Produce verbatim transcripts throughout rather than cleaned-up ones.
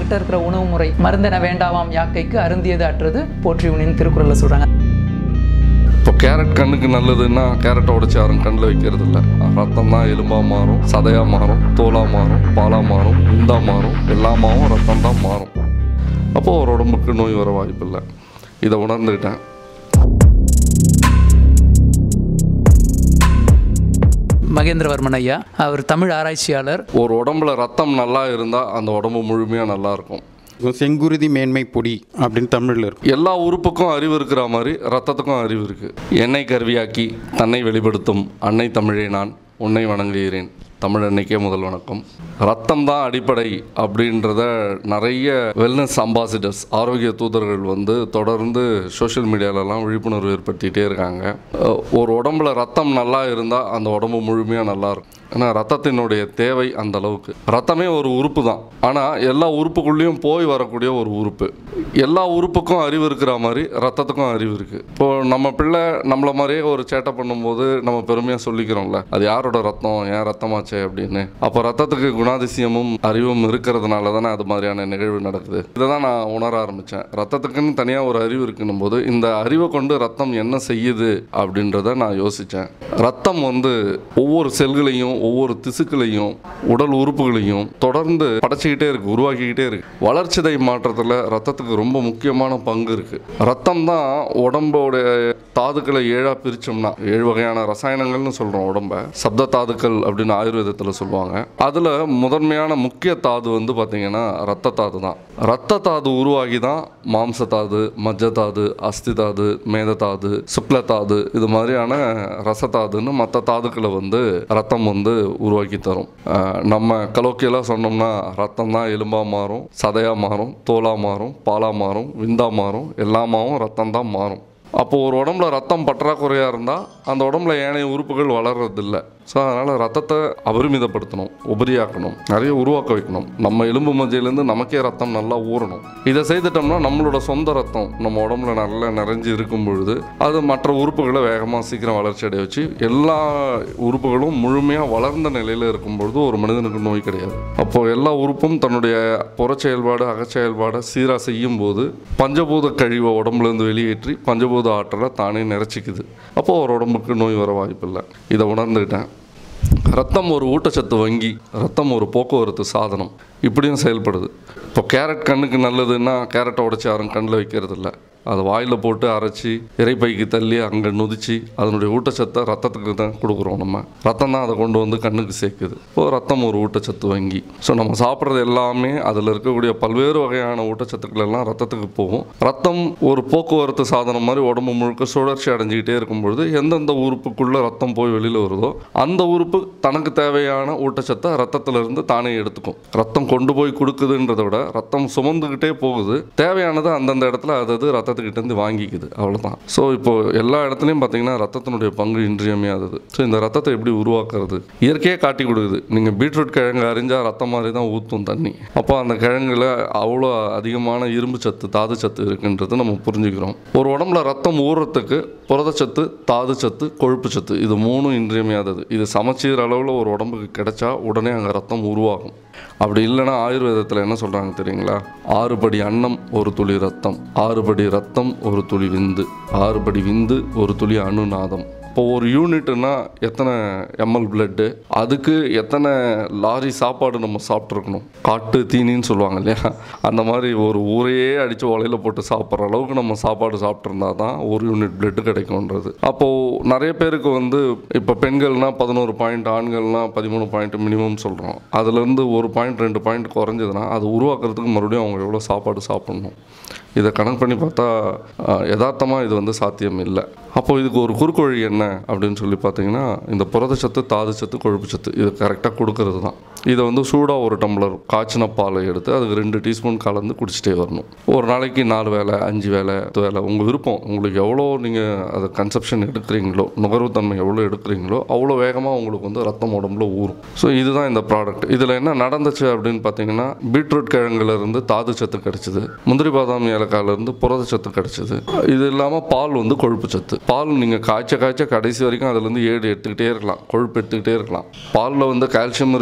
நம்மகிட்ட இருக்கிற உணவு முறை மருந்தென வேண்டாவாம் யாக்கைக்கு அருந்தியது அற்றது போற்றி உனின்னு திருக்குறளில் சொல்கிறாங்க. இப்போ கேரட் கண்ணுக்கு நல்லதுன்னா கேரட்டை உடைச்சி யாரும் கண்ணில் வைக்கிறது இல்லை. ரத்தம் தான் எலும்பாக மாறும், சதையாக மாறும், தோலாக மாறும், பாலாக மாறும், விந்தாக மாறும், எல்லாமாவும் ரத்தம் தான் மாறும். அப்போது ஒரு உடம்புக்கு நோய் வர வாய்ப்பு இல்லை. இதை உணர்ந்துக்கிட்டேன். மகேந்திர வர்மன் ஐயா, அவர் தமிழ் ஆராய்ச்சியாளர். ஒரு உடம்புல ரத்தம் நல்லா இருந்தால் அந்த உடம்பு முழுமையாக நல்லா இருக்கும். செங்குருதி மேன்மை பொடி அப்படின்னு தமிழில் இருக்கும். எல்லா உறுப்புக்கும் அறிவு இருக்கிற மாதிரி ரத்தத்துக்கும் அறிவு இருக்குது. எண்ணெய் கருவியாக்கி தன்னை வெளிப்படுத்தும் அன்னை தமிழே நான் உன்னை வணங்குகிறேன். தமிழ் அன்னைக்கே முதல் வணக்கம். ரத்தம் தான் அடிப்படை அப்படின்றத நிறைய வெல்னஸ் அம்பாசிடர்ஸ், ஆரோக்கிய தூதர்கள் வந்து தொடர்ந்து சோஷியல் மீடியாலெலாம் விழிப்புணர்வு ஏற்படுத்திகிட்டே இருக்காங்க. ஒரு உடம்புல ரத்தம் நல்லா இருந்தால் அந்த உடம்பு முழுமையாக நல்லாயிருக்கும். ஏன்னா ரத்தத்தினுடைய தேவை அந்த அளவுக்கு. ரத்தமே ஒரு உறுப்பு தான், ஆனால் எல்லா உறுப்புக்குள்ளேயும் போய் வரக்கூடிய ஒரு உறுப்பு. எல்லா உறுப்புக்கும் அறிவு இருக்கிற மாதிரி ரத்தத்துக்கும் அறிவு இருக்குது. இப்போது நம்ம பிள்ளை நம்மளை மாதிரியே ஒரு சேட்டை பண்ணும்போது நம்ம பெருமையாக சொல்லிக்கிறோம்ல, அது யாரோட ரத்தம், ஏன் ரத்தமாச்சே அப்படின்னு. அப்போ ரத்தத்துக்கு குணாதிசயமும் அறிவும் இருக்கிறதுனால தானே அது மாதிரியான நிகழ்வு நடக்குது. இதை தான் நான் உணர ஆரம்பித்தேன். ரத்தத்துக்குன்னு தனியாக ஒரு அறிவு இருக்குன்னும் போது இந்த அறிவை கொண்டு ரத்தம் என்ன செய்யுது அப்படின்றத நான் யோசித்தேன். ரத்தம் வந்து ஒவ்வொரு செல்களையும் ஒவ்வொரு திசுக்களையும் உடல் உறுப்புகளையும் தொடர்ந்து படைச்சிக்கிட்டே இருக்கு, உருவாக்கிக்கிட்டே இருக்கு. வளர்ச்சிதை மாற்றத்தில் ரத்தத்துக்கு ரொம்ப முக்கியமான பங்கு இருக்கு. ரத்தம் தான் உடம்போட தாதுக்களை ஏழா பிரிச்சோம்னா, ஏழு வகையான ரசாயனங்கள்னு சொல்றோம் உடம்ப, சப்த தாதுக்கள் அப்படின்னு ஆயுர்வேதத்தில் சொல்லுவாங்க. அதுல முதன்மையான முக்கிய தாது வந்து பார்த்தீங்கன்னா ரத்த தாது தான். ரத்த தாது உருவாகி தான் மாம்ச தாது, மஜ்ஜ தாது, அஸ்தி தாது, மேத தாது, சுக்ல தாது, இது மாதிரியான ரசத்தாதுன்னு மற்ற தாதுக்களை வந்து ரத்தம் வந்து உருவாக்கி தரும். நம்ம கலோக்கியெல்லாம் சொன்னோம்னா ரத்தம் தான் எலும்பாக மாறும், சதையாக மாறும், தோலாக மாறும், பாலாக மாறும், விந்தாக மாறும், எல்லாமாவும் ரத்தம் தான் மாறும். அப்போது ஒரு உடம்புல ரத்தம் பற்றாக்குறையாக இருந்தால் அந்த உடம்புல ஏனைய உறுப்புகள் வளர்றதில்லை. ஸோ அதனால் ரத்தத்தை அபரிமிதப்படுத்தணும், உபரியாக்கணும், நிறைய உருவாக்க வைக்கணும். நம்ம எலும்பு மஜ்ஜையிலேருந்து நமக்கே ரத்தம் நல்லா ஊறணும். இதை செய்துட்டோம்னா நம்மளோட சொந்த ரத்தம் நம்ம உடம்புல நல்லா நிறைஞ்சு இருக்கும் பொழுது அது மற்ற உறுப்புகளை வேகமாக சீக்கிரம் வளர்ச்சி அடைய வச்சு எல்லா உறுப்புகளும் முழுமையாக வளர்ந்த நிலையில் இருக்கும் பொழுது ஒரு மனிதனுக்கு நோய் கிடையாது. அப்போது எல்லா உறுப்பும் தன்னுடைய புற செயல்பாடு அகச்செயல்பாடை சீராக செய்யும் போது பஞ்சபூத கழிவை உடம்புலேருந்து வெளியேற்றி பஞ்சபூத ஆற்றலை தானே நிறைச்சிக்குது. அப்போது ஒரு உடம்புக்கு நோய் வர வாய்ப்பில்லை. இதை உணர்ந்துக்கிட்டேன். ரத்தம் ஒரு ஊட்டச்சத்து வங்கி, ரத்தம் ஒரு போக்குவரத்து சாதனம், இப்படியும் செயல்படுது. இப்போ கேரட் கண்ணுக்கு நல்லதுன்னா கேரட்டை உடைச்சி யாரும் கண்ணில் வைக்கிறது இல்லை. அதை வாயில் போட்டு அரைச்சி இறைப்பைக்கு தள்ளி அங்கே நொதிச்சு அதனுடைய ஊட்டச்சத்தை ரத்தத்துக்கு தான் கொடுக்குறோம். நம்ம ரத்தம் தான் அதை கொண்டு வந்து கண்ணுக்கு சேர்க்குது. இப்போது ரத்தம் ஒரு ஊட்டச்சத்து வங்கி. ஸோ நம்ம சாப்பிட்றது எல்லாமே அதில் இருக்கக்கூடிய பல்வேறு வகையான ஊட்டச்சத்துக்கள் எல்லாம் ரத்தத்துக்கு போகும். ரத்தம் ஒரு போக்குவரத்து சாதனம் மாதிரி உடம்பு முழுக்க சுழற்சி அடைஞ்சிக்கிட்டே இருக்கும் பொழுது எந்தெந்த உறுப்புக்குள்ளே ரத்தம் போய் வெளியில் வருதோ அந்த உறுப்பு தனக்கு தேவையான ஊட்டச்சத்தை ரத்தத்திலிருந்து தானே எடுத்துக்கும். ரத்தம் கொண்டு போய் கொடுக்குதுன்றதை விட ரத்தம் சுமந்துக்கிட்டே போகுது, தேவையானது அந்தந்த இடத்துல அதாவது ரத்தத்தை கிட்டேருந்து வாங்கிக்குது, அவ்வளோதான். ஸோ இப்போ எல்லா இடத்துலையும் பார்த்தீங்கன்னா ரத்தத்தினுடைய பங்கு இன்றியமையாதது. ஸோ இந்த ரத்தத்தை எப்படி உருவாக்குறது இயற்கையே காட்டி கொடுக்குது. நீங்கள் பீட்ரூட் கிழங்கு அறிஞ்சால் ரத்தம் மாதிரி தான் ஊற்றும் தண்ணி. அப்போ அந்த கிழங்குல அவ்வளோ அதிகமான இரும்பு சத்து தாது சத்து இருக்குன்றது நம்ம புரிஞ்சுக்கிறோம். ஒரு உடம்புல ரத்தம் ஊறுறதுக்கு புரதச்சத்து, தாது சத்து, கொழுப்பு சத்து, இது மூணும் இன்றியமையாதது. இது சமச்சீர் அளவில் ஒரு உடம்புக்கு கிடைச்சா உடனே அங்கே ரத்தம் உருவாகும். அப்படி இல்லைன்னா ஆயுர்வேதத்தில் என்ன சொல்கிறாங்க தெரியுங்களா? ஆறு படி அன்னம் ஒரு துளி ரத்தம், ஆறு படி ரத்தம் ஒரு துளி விந்து, ஆறு படி விந்து ஒரு துளி அணுநாதம். இப்போ ஒரு யூனிட்னா எத்தனை எம்எல் பிளட்டு, அதுக்கு எத்தனை லாரி சாப்பாடு நம்ம சாப்பிட்ருக்கணும். காட்டு தீனின்னு சொல்லுவாங்க இல்லையா, அந்த மாதிரி ஒரு ஊரையே அடித்து உலையில் போட்டு சாப்பிட்ற அளவுக்கு நம்ம சாப்பாடு சாப்பிட்ருந்தா தான் ஒரு யூனிட் பிளட்டு கிடைக்கும்ன்றது. அப்போது நிறைய பேருக்கு வந்து இப்போ பெண்கள்னால் பதினோரு பாயிண்ட், ஆண்கள்னால் பதிமூணு பாயிண்ட் மினிமம் சொல்கிறோம். அதுலேருந்து ஒரு பாயிண்ட் ரெண்டு பாயிண்ட் குறைஞ்சதுன்னா அது உருவாக்குறதுக்கு மறுபடியும் அவங்க எவ்வளோ சாப்பாடு சாப்பிட்ணும். இதை கணக்கு பண்ணி பார்த்தா யதார்த்தமாக இது வந்து சாத்தியம் இல்லை. அப்போது இதுக்கு ஒரு குறுக்கு வழி என்ன அப்படின்னு சொல்லி பார்த்தீங்கன்னா இந்த புரதச்சத்து, தாது சத்து, கொழுப்பு சத்து இது கரெக்டாக கொடுக்கறது தான். இதை வந்து சூடாக ஒரு டம்ளர் காய்ச்சின பாலை எடுத்து அதுக்கு ரெண்டு டீஸ்பூன் கலந்து குடிச்சிட்டே வரணும். ஒரு நாளைக்கு நாலு வேலை, அஞ்சு வேலை, பத்து வேலை, உங்கள் விருப்பம். உங்களுக்கு எவ்வளோ நீங்கள் அதை கன்சப்ஷன் எடுக்கிறீங்களோ, நுகர்வுத்தன்மை எவ்வளோ எடுக்கிறீங்களோ அவ்வளோ வேகமாக உங்களுக்கு வந்து ரத்தம் உடம்புல ஊறும். ஸோ இதுதான் இந்த ப்ராடக்ட். இதில் என்ன நடந்துச்சு அப்படின்னு பார்த்தீங்கன்னா பீட்ரூட் கிழங்குலேருந்து தாது சத்து கிடச்சிது, முந்திரி பாதாம் ஏலக்காயிலேருந்து புரதச்சத்து கிடச்சிது. இது இல்லாமல் பால் வந்து கொழுப்பு சத்து. பால் நீங்கள் காய்ச்ச காய்ச்ச கடைசி வரைக்கும் அதுலேருந்து ஏடு எடுத்துக்கிட்டே இருக்கலாம், கொழுப்பு எடுத்துக்கிட்டே இருக்கலாம். பாலில் வந்து கால்சியம் இருக்குது, புரோட்டீன்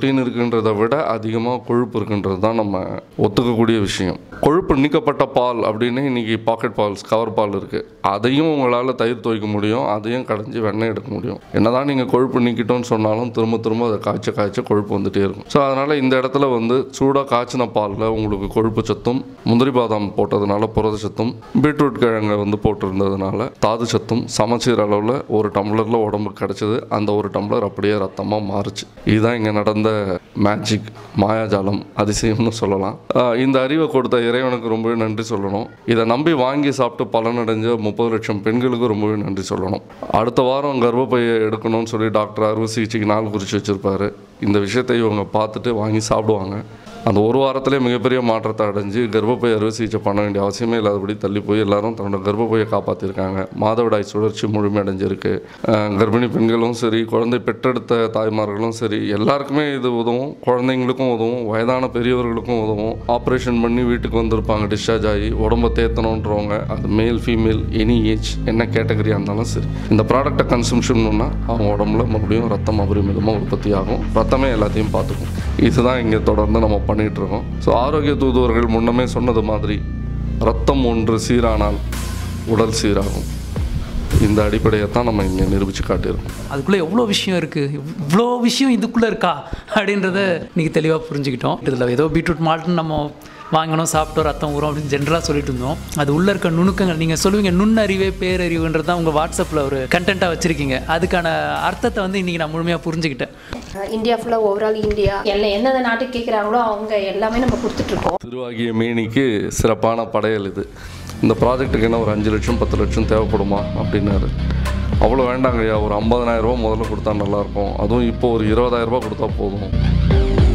புரோட்டீன் இருக்குன்றதை விட அதிகமாக கொழுப்பு இருக்குன்றது தான் நம்ம ஒத்துக்கக்கூடிய விஷயம். கொழுப்பு நீக்கப்பட்ட பால் அப்படின்னு இன்றைக்கி பாக்கெட் பால்ஸ், கவர் பால் இருக்குது. அதையும் உங்களால் தயிர் துவைக்க முடியும், அதையும் கடைஞ்சி வெண்ணெய் எடுக்க முடியும். என்ன தான் நீங்கள் கொழுப்பு நீக்கிட்டோன்னு சொன்னாலும் திரும்ப திரும்ப அதை காய்ச்ச காய்ச்ச கொழுப்பு வந்துகிட்டே இருக்கும். ஸோ அதனால் இந்த இடத்துல வந்து சூடாக காய்ச்சின பாலில் உங்களுக்கு கொழுப்பு சத்தும், முந்திரி பாதாம் போட்டதுனால புரத சத்தும், பீட்ரூட் கிழங்கை வந்து போட்டிருந்ததுனால தாது சத்தும் சமச்சீர் அளவில் ஒரு டம்ளரில் உடம்புக்கு கிடச்சிது. அந்த ஒரு டம்ளர் அப்படியே ரத்தமாக மாறுச்சு. இதுதான் இங்கே நடந்த மேஜிக், மாயாஜாலம், அதிசயம்னு சொல்லலாம். இந்த அறிவை கொடுத்த இறைவனுக்கு ரொம்பவே நன்றி சொல்லணும். இதை நம்பி வாங்கி சாப்பிட்டு பலனடைஞ்ச முப்பது லட்சம் பெண்களுக்கு ரொம்பவே நன்றி சொல்லணும். அடுத்த வாரம் கர்ப்பப்பையை எடுக்கணும்னு சொல்லி டாக்டர் அறுவை சிகிச்சைக்கு நாள் குறித்து வச்சுருப்பாரு. இந்த விஷயத்தை இவங்க பார்த்துட்டு வாங்கி சாப்பிடுவாங்க. அந்த ஒரு வாரத்திலே மிகப்பெரிய மாற்றத்தை அடைஞ்சு கர்ப்பப்பை அறுவை சிகிச்சை பண்ண வேண்டிய அவசியமே இல்லாதபடி தள்ளி போய் எல்லாரும் தன்னோட கர்ப்பப்பையை காப்பாற்றிருக்காங்க. மாதவிடாய் சுழற்சி முழுமையடைஞ்சிருக்கு. கர்ப்பிணி பெண்களும் சரி, குழந்தை பெற்றெடுத்த தாய்மார்களும் சரி, எல்லாருக்குமே இது உதவும். குழந்தைங்களுக்கும் உதவும், வயதான பெரியவர்களுக்கும் உதவும். ஆப்ரேஷன் பண்ணி வீட்டுக்கு வந்திருப்பாங்க டிஸ்சார்ஜ் ஆகி, உடம்பை தேத்தணுன்றவங்க, அது மேல் ஃபீமேல் எனி ஏஜ் என்ன கேட்டகரியாக இருந்தாலும் சரி, இந்த ப்ராடக்டை கன்சம்ஷன் பண்ணால் அவங்க உடம்புல மறுபடியும் ரத்தம் அபரிமிதமாக உற்பத்தி ஆகும். ரத்தமே எல்லாத்தையும் பார்த்துக்கும். இதுதான் இங்கே தொடர்ந்து நம்ம பண்ணிகிட்டு இருக்கோம். ஸோ ஆரோக்கிய தூதுவர்கள் முன்னமே சொன்னது மாதிரி ரத்தம் ஒன்று சீரானால் உடல் சீராகும். இந்த அடிப்படையை தான் நம்ம இங்கே நிரூபித்து காட்டியிருக்கோம். அதுக்குள்ளே எவ்வளோ விஷயம் இருக்குது, இவ்வளோ விஷயம் இதுக்குள்ளே இருக்கா அப்படின்றத இன்றைக்கி தெளிவாக புரிஞ்சுக்கிட்டோம். இதில் ஏதோ பீட்ரூட் மால்ட்னு நம்ம வாங்கணும், சாப்பிட்டோம், ரத்தம் ஊறும் அப்படின்னு ஜென்ரலாக சொல்லிட்டு இருந்தோம். அது உள்ளே இருக்க நுணுக்கங்கள் நீங்கள் சொல்லுவீங்க, நுண்ணறிவே பேரறிவுன்றது தான் உங்கள் வாட்ஸ்அப்பில் ஒரு கண்டென்ட்டாக வச்சுருக்கீங்க. அதுக்கான அர்த்தத்தை வந்து இன்றைக்கி நான் முழுமையாக புரிஞ்சுக்கிட்டேன். இந்தியா ஃபுல்லாக ஓவரால் இந்தியா எல்லாம் எந்தெந்த நாட்டுக்கு கேட்குறாங்களோ அவங்க எல்லாமே நம்ம கொடுத்துட்ருக்கோம். திருவாகிய மேனிக்கு சிறப்பான படையல் இது. இந்த ப்ராஜெக்ட்டுக்கு என்ன ஒரு அஞ்சு லட்சம் பத்து லட்சம் தேவைப்படுமா அப்படின்னாரு. அவ்வளோ வேண்டாங்க ஐயா, ஒரு ஐம்பதனாயிரரூபா முதல்ல கொடுத்தா நல்லாயிருக்கும், அதுவும் இப்போ ஒரு இருபதாயிரரூபா கொடுத்தா போதும்.